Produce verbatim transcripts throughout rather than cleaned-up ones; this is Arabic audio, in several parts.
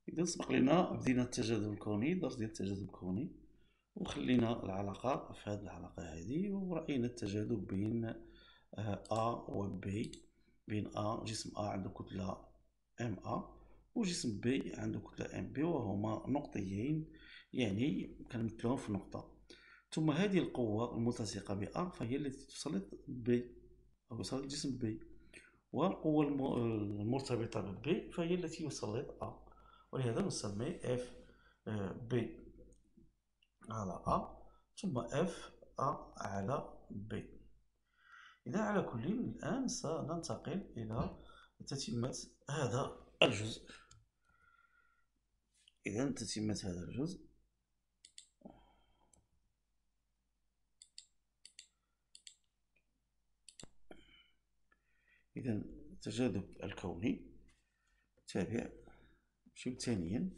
إذا سبق لنا بدينا التجاذب الكوني، درس ديال التجاذب الكوني، وخلينا العلاقة في هذه العلاقة هذه، ورأينا التجاذب بين أ و بي، بين أ جسم أ عنده كتلة ام أ وجسم بي عنده كتلة ام بي، وهما نقطيين، يعني كنمثلوهم في نقطة. ثم هذه القوة الملتصقة ب أ فهي التي تسلط بي أو يسلط جسم بي، والقوة المرتبطة ب B فهي التي يسلط A، ولهذا نسمي F B على A ثم F A على B. إذا على كل الآن سننتقل إلى تتمة هذا الجزء. إذا تتمة هذا الجزء، إذا التجاذب الكوني تابع شو ثانيا.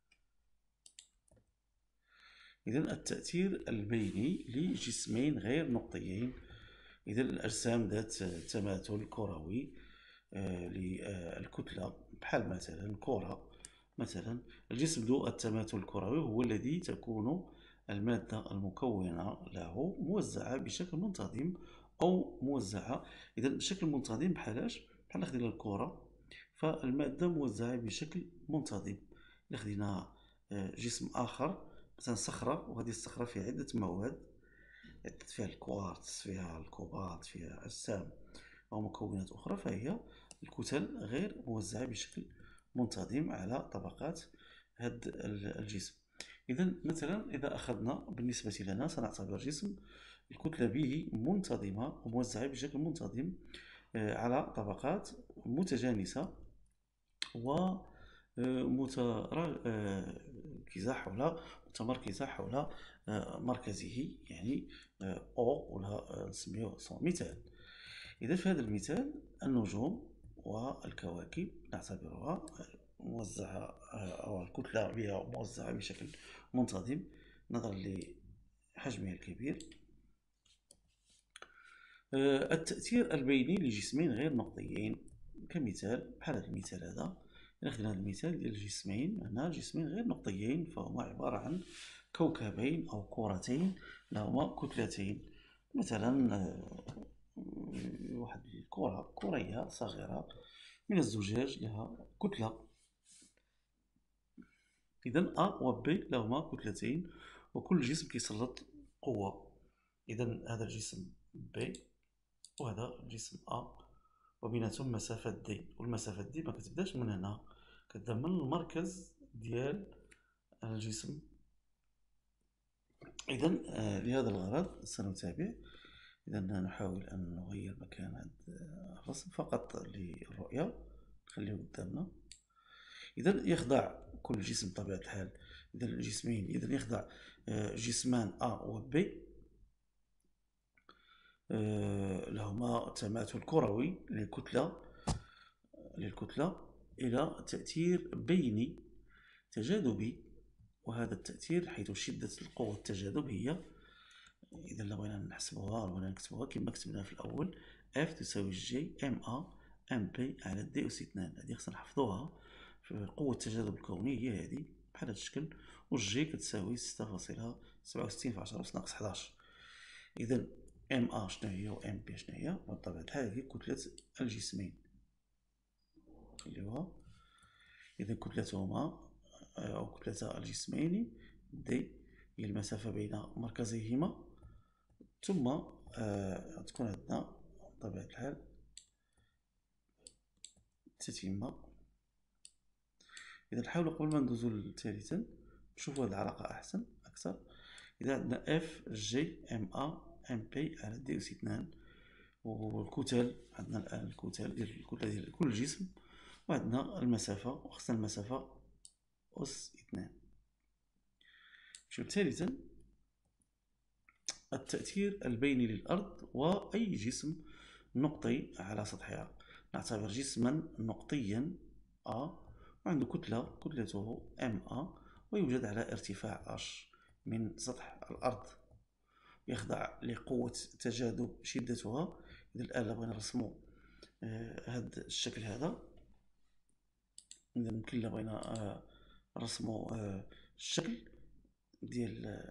إذا التأثير البيني لجسمين غير نقطيين، إذا الأجسام ذات تماثل كروي آه للكتلة، بحال مثلا كرة مثلا. الجسم ذو التماثل الكروي هو الذي تكون المادة المكونة له موزعة بشكل منتظم أو موزعة. إذا بشكل منتظم بحالاش؟ بحال خدينا الكرة، فالمادة موزعة بشكل منتظم. إلا خدينا جسم آخر مثلا صخرة، وهذه الصخرة فيها عدة مواد، فيها الكوارتز، فيها الكوبالت، فيها أجسام أو مكونات أخرى، فهي الكتل غير موزعة بشكل منتظم على طبقات هذا الجسم. إذا مثلا إذا أخذنا بالنسبة لنا سنعتبر جسم الكتلة به منتظمة وموزعة بشكل منتظم على طبقات متجانسة و متركزة حول متمركزة حول مركزه، يعني أو ولا نسميه مثال. إذا في هذا المثال النجوم والكواكب نعتبرها موزعة، أو الكتلة بها موزعة بشكل منتظم نظرا لحجمها الكبير. التأثير البيني لجسمين غير نقطيين كمثال بحال هذا المثال هذا. إذا خدنا هذا المثال ديال الجسمين، هنا جسمين غير نقطيين فهما عبارة عن كوكبين أو كرتين لهما كتلتين. مثلا واحد الكرة كرية صغيرة من الزجاج لها كتلة. إذا أ و B لهما كتلتين، وكل جسم كيسلط قوة. إذا هذا الجسم B وهذا الجسم A، وبيناتهم مسافة D، والمسافة D ما كتبداش من هنا، كتبدا من المركز ديال الجسم. إذا لهذا الغرض سنتابع. إذا نحاول أن نغير مكان هذا الرسم فقط للرؤية، نخليه قدامنا. إذا يخضع كل جسم بطبيعة الحال، إذا الجسمين إذا يخضع جسمان A و B لهما تماثل كروي للكتلة للكتلة إلى تأثير بيني تجاذبي. وهذا التأثير حيث شدة القوة التجاذب هي، إذا لو بغينا نحسبوها ولا نكتبوها كما كتبناها في الأول، F تساوي جي ام أ ام بي على دي أس اثنان. هذه خصنا نحفظوها في قوة التجاذب الكوني، هي هذه بحال هذا الشكل، والجي كتساوي ستة فاصلة سبعة وستين في عشرة أس ناقص حداش. إذا ام أ شنو هي و ام بي شنو هي؟ بطبيعة الحال هي كتلة الجسمين، نخليوها. إذا كتلتهما أو كتلة الجسمين دي هي المسافة بين مركزيهما، ثم آه تكون عندنا بطبيعة الحال تتمة. إذا نحاولو قبل ما ندوزو ثالثا نشوفو هاد العلاقة أحسن أكثر. إذا عندنا اف جي ام أ ام بي على دي أس اثنان، والكتل عندنا الآن الكتل ديال الكتلة ديال كل جسم، وعندنا المسافة وخصنا المسافة أس اثنان. نشوف ثالثا التأثير البيني للأرض وأي جسم نقطي على سطحها. نعتبر جسما نقطيا A وعنده كتلة كتلته ام أ، ويوجد على ارتفاع H من سطح الأرض، يخضع لقوة تجاذب شدتها. إذا الآن بغينا نرسمو هذا الشكل هذا، إذا يمكن بغينا نرسمو آه الشكل ديال آه،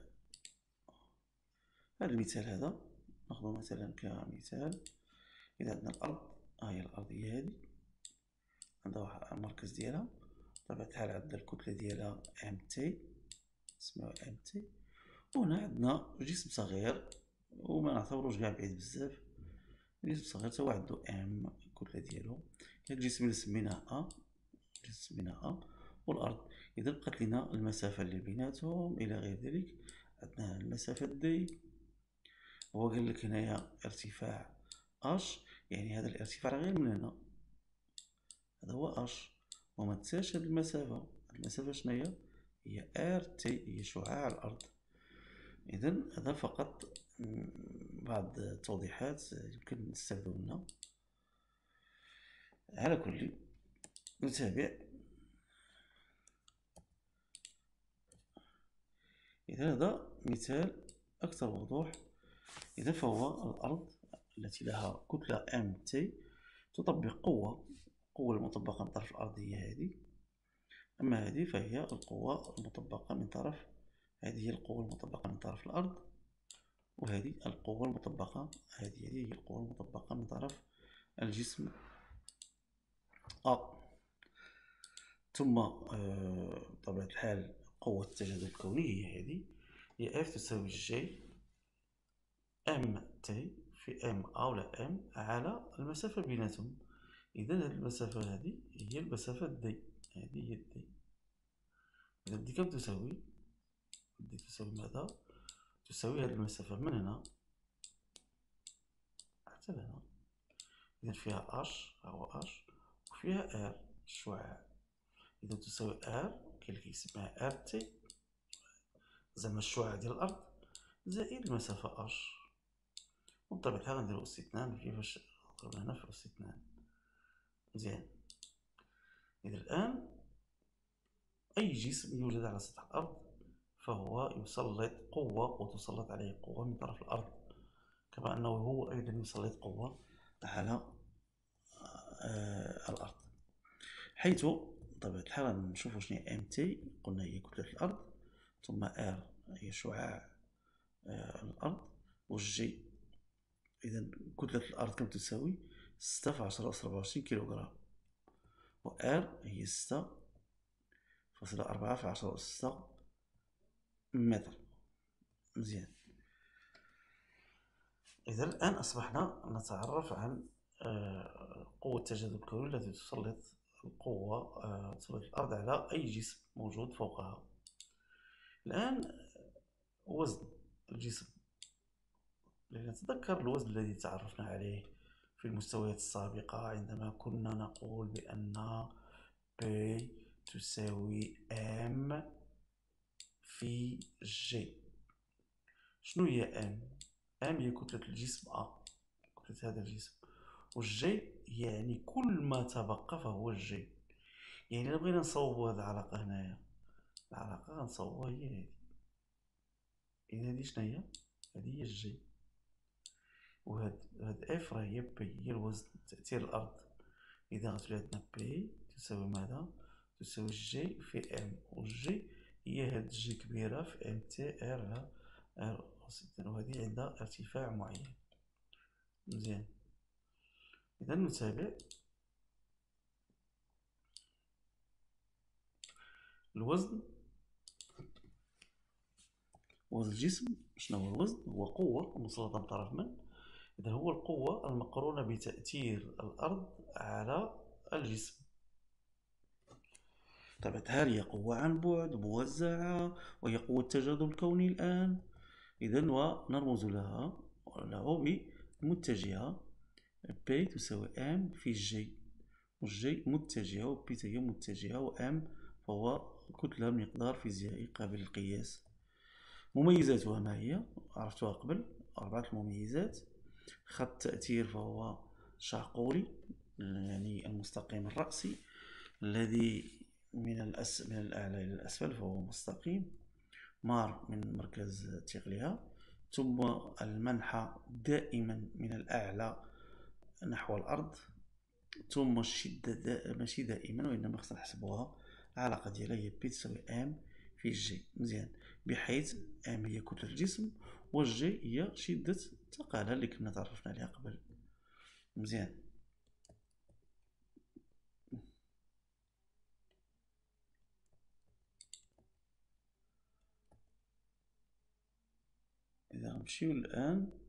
هذا المثال هذا. ناخذ مثلا كمثال، إذا عندنا الأرض، ها هي الأرض هي هذه، عندها واحد المركز ديالها، بطبيعة الحال عندنا الكتلة ديالها ام تي، نسميوها ام تي. وهنا عندنا جسم صغير وما نعتبروش كاع بعيد بزاف، جسم صغير تا هو عندو ام الكتلة ديالو. هاد الجسم اللي سميناه ا، جسم سميناه ا، والأرض. إذا بقات لينا المسافة اللي بيناتهم إلى غير ذلك. عندنا المسافة دي، هو قالك هنايا ارتفاع اش، يعني هذا الارتفاع غير من هنا، هذا هو اش. وما تنساش هاد المسافة، المسافة شناهي؟ هي ار تي، هي شعاع الأرض. إذا هذا فقط بعض التوضيحات يمكن نستفيدو منها. على كل، نتابع. إذا هذا مثال أكثر وضوح. إذا فهو الأرض التي لها كتلة ام تي تطبق قوة، القوة المطبقة من طرف الأرض هي هذه، أما هذه فهي القوة المطبقة من طرف، هذه هي القوة المطبقة من طرف الأرض، وهذه القوة المطبقة، هذه هي القوة المطبقة من طرف الجسم أ. ثم بطبيعة الحال قوة التجاذب الكوني هي هذه، هي F تساوي جي ام تي في ام أ ولا ام على المسافة بيناتهم. إذا هذه المسافة هذه هي المسافة دي، هذه هي دي. إذا دي كم تساوي؟ دي تساوي ماذا؟ تساوي هذه المسافة من هنا حتى لهنا. إذا فيها اش، هو اش، وفيها ار الشعاع. إذا تساوي ار، كاين اللي كيسميها ار تي، زعما الشعاع ديال الأرض، زائد المسافة اش. وبطبيعة الحال غنديرو أس اثنان كيفاش ضربنا هنا في أس اثنان. مزيان. إذا الآن أي جسم يوجد على سطح الأرض فهو يسلط قوة، وتسلط عليه قوة من طرف الأرض، كما أنه هو أيضا يسلط قوة على آه الأرض. حيث بطبيعة الحال نشوفو شنو هي ام تي، قلنا هي كتلة الأرض، ثم ار هي شعاع آه الأرض، والجي. إذا كتلة الأرض كم تساوي؟ ستة في عشرة أس ربعة وعشرين كيلوغرام، و ار هي ستة فاصلة أربعة في عشرة أس ستة متر. مزيان. إذا الآن أصبحنا نتعرف عن قوة التجاذب الكوني التي تسلط القوة، تسلط الأرض على أي جسم موجود فوقها. الآن وزن الجسم، لنتذكر الوزن الذي تعرفنا عليه في المستويات السابقة عندما كنا نقول بأن P تساوي M في G. شنو هي M؟ M هي كتلة الجسم A، كتلة هذا الجسم، والجي يعني كل ما تبقى فهو الجي. يعني إلا بغينا نصوبو هاد العلاقة هنايا، العلاقة غنصوبوها هي هادي. إذا هادي شناهي؟ هادي هي الجي، وهاد هاد اف راه هي بي، هي الوزن، تأثير الأرض. إذا غتولي عندنا بي تساوي ماذا؟ تساوي جي في ام، والجي هي هاد جي كبيرة في ام تي ار على ار أس، وهادي عندها ارتفاع معين. مزيان. إذا نتابع. الوزن، وزن الجسم شنو هو الوزن؟ هو قوة مسلطة من طرف من؟ إذا هو القوة المقرونة بتأثير الأرض على الجسم. طبعا هي قوة عن بعد موزعة، وهي قوة التجاذب الكوني الآن. إذا ونرمز لها له بمتجهة بي تساوي ام في جي، والجي متجهة، وبي هي متجهة، وام فهو كتلة مقدار فيزيائي قابل للقياس. مميزاتها ما هي؟ عرفتها قبل، أربعة المميزات. خط تأثير فهو شاقولي، يعني المستقيم الرأسي الذي من الأس من الأعلى إلى الأسفل فهو مستقيم، مار من مركز ثقلها، ثم المنحى دائما من الأعلى نحو الأرض، ثم الشدة دا ماشي دائما وإنما خصنا نحسبوها العلاقة ديالها هي بي تساوي ام في جي. مزيان، بحيث ام هي كتلة الجسم و جي هي شدة الثقالة اللي كنا تعرفنا عليها قبل. مزيان، إذا غنمشيو الآن